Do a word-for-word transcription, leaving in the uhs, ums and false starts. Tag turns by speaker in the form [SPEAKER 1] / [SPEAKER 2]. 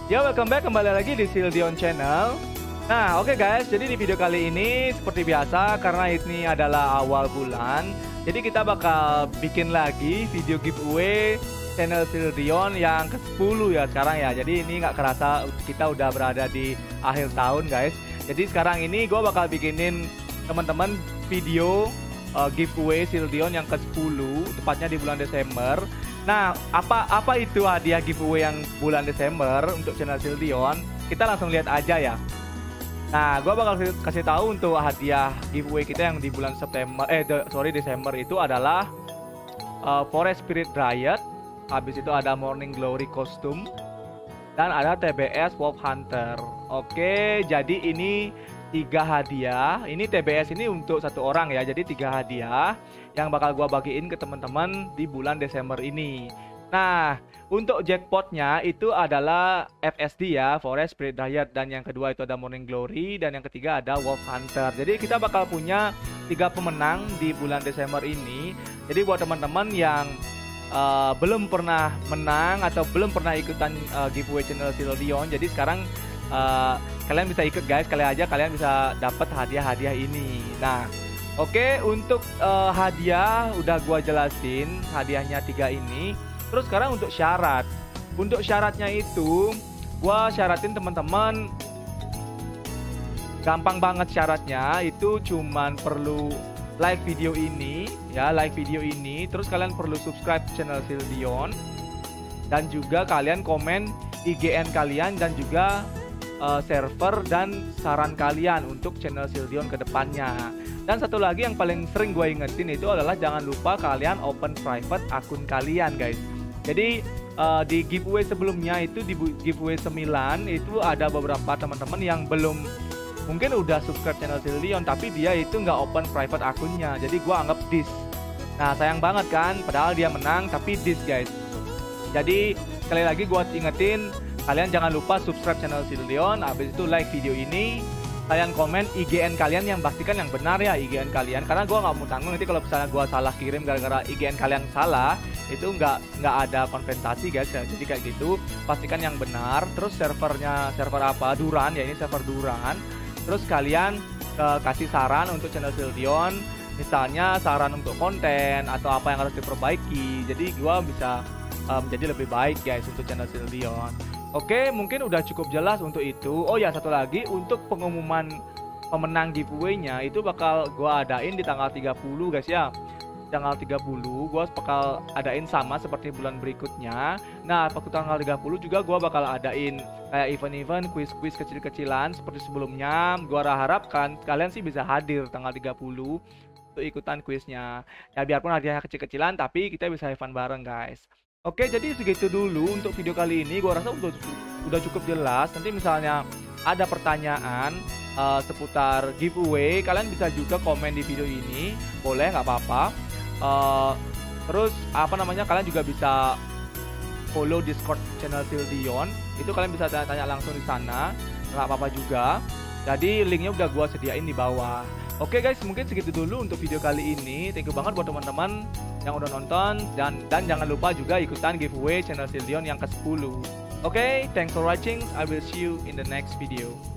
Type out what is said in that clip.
[SPEAKER 1] Ya, welcome back kembali lagi di Sildion Channel. Nah, oke okay guys, jadi di video kali ini seperti biasa karena ini adalah awal bulan, jadi kita bakal bikin lagi video giveaway channel Sildion yang ke sepuluh ya sekarang ya. Jadi ini nggak kerasa kita udah berada di akhir tahun guys. Jadi sekarang ini gue bakal bikinin teman-teman video uh, giveaway Sildion yang ke sepuluh, tepatnya di bulan Desember. Nah, apa apa itu hadiah giveaway yang bulan Desember untuk channel Sildion? Kita langsung lihat aja ya. Nah, gue bakal kasih tahu untuk hadiah giveaway kita yang di bulan September, eh de, sorry Desember itu adalah uh, Forest Spirit Riot. Habis itu ada Morning Glory Costume dan ada T B S Wolf Hunter. Oke, jadi ini tiga hadiah. Ini T B S ini untuk satu orang ya. Jadi tiga hadiah yang bakal gua bagiin ke teman-teman di bulan Desember ini. Nah, untuk jackpotnya itu adalah F S D ya, Forest Spirit Riot, dan yang kedua itu ada Morning Glory, dan yang ketiga ada Wolf Hunter. Jadi kita bakal punya tiga pemenang di bulan Desember ini. Jadi buat teman-teman yang uh, belum pernah menang atau belum pernah ikutan uh, giveaway channel Sildion, jadi sekarang uh, kalian bisa ikut guys, kalian aja kalian bisa dapat hadiah-hadiah ini. Nah, oke, okay, untuk uh, hadiah udah gua jelasin hadiahnya tiga ini. Terus sekarang untuk syarat. Untuk syaratnya itu gua syaratin teman-teman gampang banget syaratnya, itu cuman perlu like video ini ya, like video ini, terus kalian perlu subscribe channel Sildion dan juga kalian komen I G N kalian dan juga uh, server dan saran kalian untuk channel Sildion ke depannya. Dan satu lagi yang paling sering gue ingetin itu adalah jangan lupa kalian open private akun kalian guys. Jadi uh, di giveaway sebelumnya itu di giveaway sembilan itu ada beberapa teman-teman yang belum, mungkin udah subscribe channel Sildion tapi dia itu nggak open private akunnya. Jadi gue anggap dis. Nah sayang banget kan, padahal dia menang tapi dis guys. Jadi sekali lagi gue ingetin, kalian jangan lupa subscribe channel Sildion, habis itu like video ini, kalian komen I G N kalian yang pastikan yang benar ya I G N kalian, karena gue nggak mau tanggung nanti kalau misalnya gue salah kirim gara-gara I G N kalian salah, itu nggak nggak ada kompensasi guys ya. Jadi kayak gitu, pastikan yang benar. Terus servernya server apa, Duran ya, ini server Duran. Terus kalian uh, kasih saran untuk channel Sildion, misalnya saran untuk konten atau apa yang harus diperbaiki, jadi gue bisa uh, menjadi lebih baik guys untuk channel Sildion. Oke, mungkin udah cukup jelas untuk itu. Oh ya, satu lagi, untuk pengumuman pemenang giveaway-nya itu bakal gua adain di tanggal tiga puluh guys ya. Tanggal tiga puluh gua bakal adain sama seperti bulan berikutnya. Nah, waktu tanggal tiga puluh juga gua bakal adain kayak event-event, quiz-quiz kecil-kecilan seperti sebelumnya. Gua harapkan kalian sih bisa hadir tanggal tiga puluh untuk ikutan kuisnya. Ya biarpun hadiahnya kecil-kecilan tapi kita bisa have fun bareng guys. Oke, jadi segitu dulu untuk video kali ini. Gua rasa udah, udah cukup jelas. Nanti misalnya ada pertanyaan uh, seputar giveaway, kalian bisa juga komen di video ini, boleh, nggak apa-apa. Uh, terus apa namanya, kalian juga bisa follow Discord channel Sildion. Itu kalian bisa tanya-tanya langsung di sana, nggak apa-apa juga. Jadi linknya udah gua sediain di bawah. Oke guys, mungkin segitu dulu untuk video kali ini. Thank you banget buat teman-teman yang udah nonton, dan dan jangan lupa juga ikutan giveaway channel Sildion yang ke sepuluh. Oke, okay, thanks for watching. I will see you in the next video.